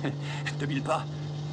2000 pas.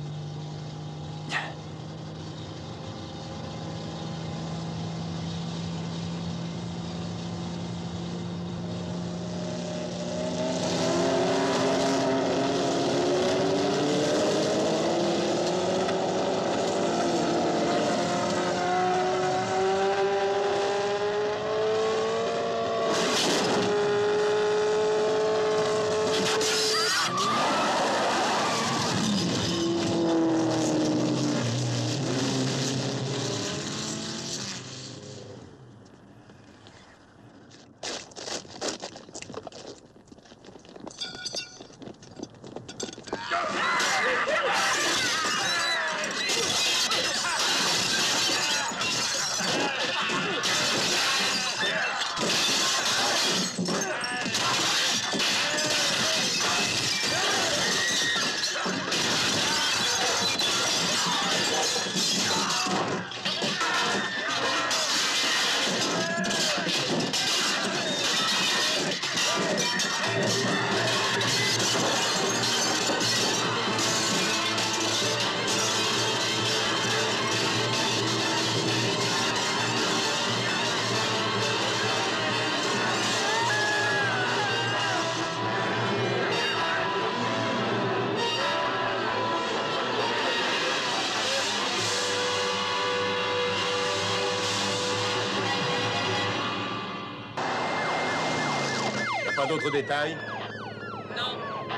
Pas d'autres détails? Non.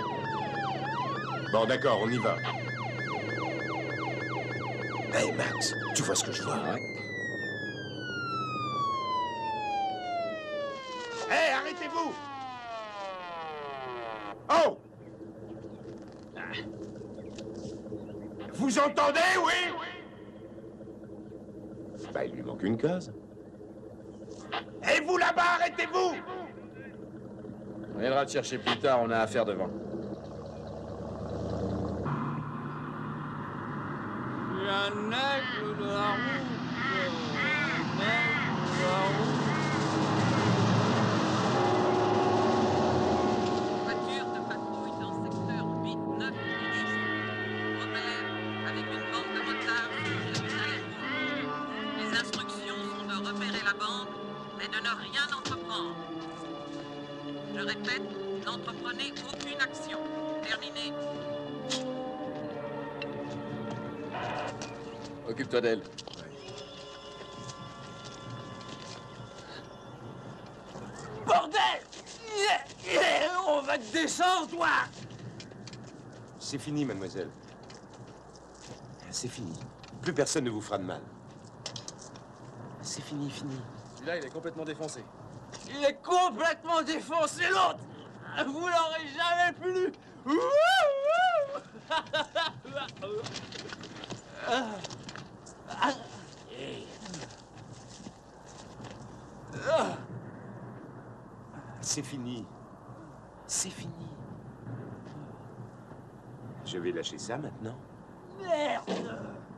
Bon, d'accord, on y va. Hey, Max, tu vois ce que je vois? Ouais. Hey, arrêtez-vous! Oh! Vous entendez, oui? Bah, il lui manque une case. Et vous là-bas, arrêtez-vous! On viendra te chercher plus tard, on a affaire devant. Il y a un aigle de la route. Un aigle de la route. Voiture de patrouille dans le secteur 8-9 repère avec une bande de motards sur le aéroport. Les instructions sont de repérer la bande, mais de ne rien entreprendre. Je répète, n'entreprenez aucune action. Terminé. Occupe-toi d'elle. Bordel! On va te descendre, toi! C'est fini, mademoiselle. C'est fini. Plus personne ne vous fera de mal. C'est fini, fini. Celui-là, il est complètement défoncé. Il est complètement défoncé, l'autre! Vous l'aurez jamais plus! C'est fini. C'est fini. Je vais lâcher ça maintenant. Merde!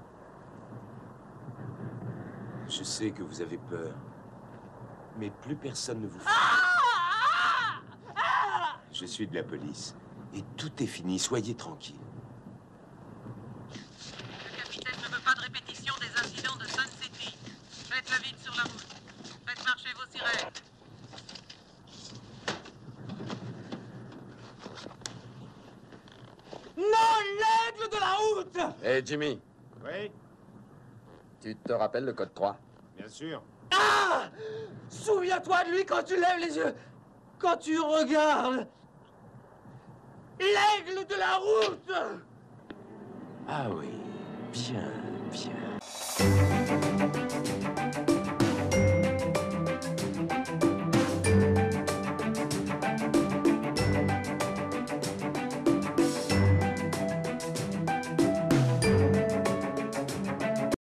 Je sais que vous avez peur. Mais plus personne ne vous fait. Je suis de la police. Et tout est fini. Soyez tranquille. Le capitaine ne veut pas de répétition des incidents de Sun City. Faites le vide sur la route. Faites marcher vos sirènes. Non, l'aigle de la route! Hé, Jimmy, Oui, tu te rappelles le code 3? bien sûr. Ah! Souviens-toi de lui quand tu lèves les yeux, quand tu regardes. L'aigle de la route! Ah oui, bien, bien.